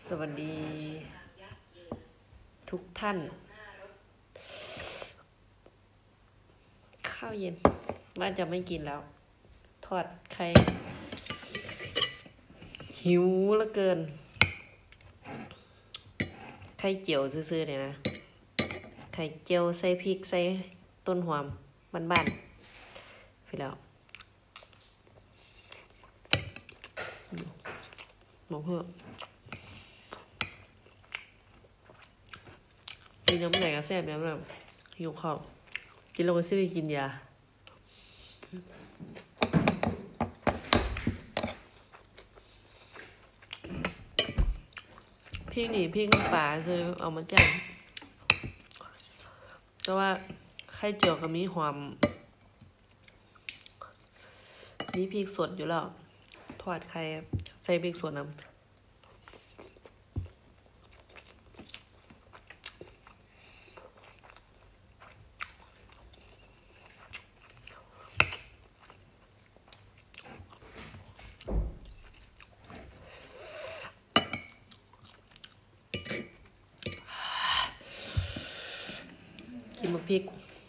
สวัสดีทุกท่านข้าวเย็นว่าจะไม่กินแล้วทอดไข่หิวเหลือเกินไข่เจียวซื่อๆเนี่ยนะไข่เจียวใส่พริกใส่ต้นหอมบ้านๆไปแล้วหมกเหือกกินน้ำไหนก็แซ่บน้ำแบบหิวข้าวกินแล้วก็ซื้อกินยาพริกนี่พริกน้ำปลาคือเอามาจ้างแต่ว่าไข่เจียวก็มีความมีพริกสดอยู่แล้วทอดไข่ใส่พริกสดน้ำกินมะพริก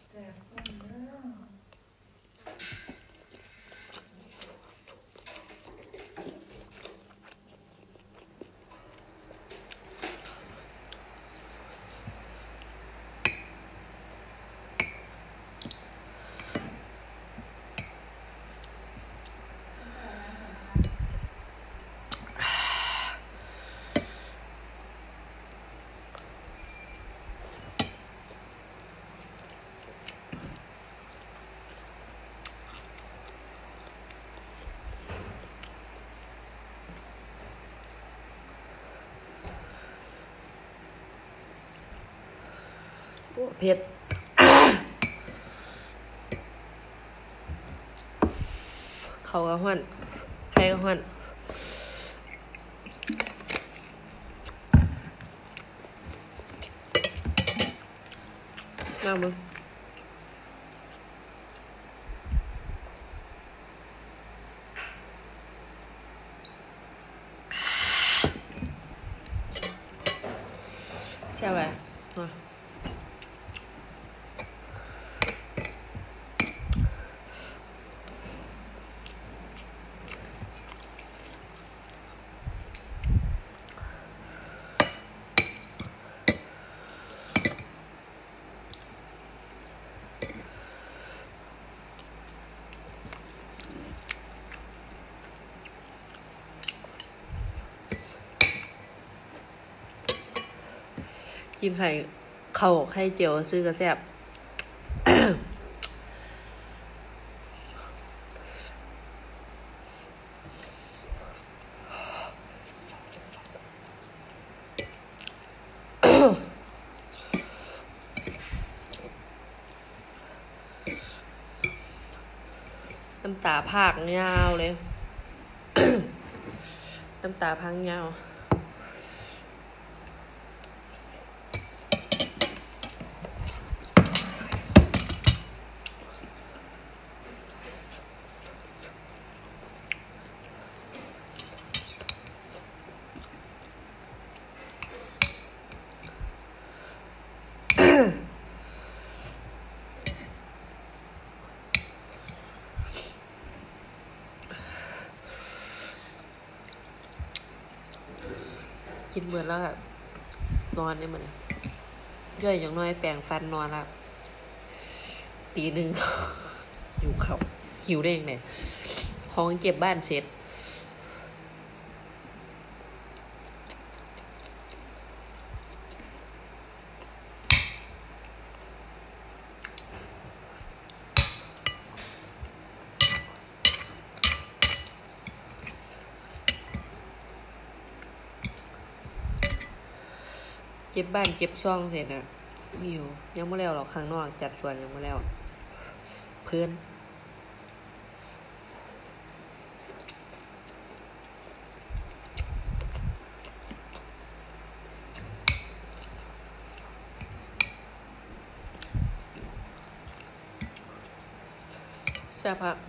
เผ็ดเขาก็ห้อนไข่ก็ห้อนมามึงแซ่บไหมมากินไข่เจียวซื้อกระแซ่บ น้ำตาพากยาวเลย น้ำตาพังยาวกินเบื่อแล้วแบบนอนเนี่ยมันย่อยอย่างน้อยแปรงฟันนอนละตีหนึ่ง อยู่เขาหิวได้ยังไงห้องเก็บบ้านเสร็จเก็บบ้านเก็บซ่องเสร็จอ่ะมีอยู่ยังไม่แล้วหรอกข้างนอกจัดสวนยังไม่แล้วเพื่อนแซ่บอะ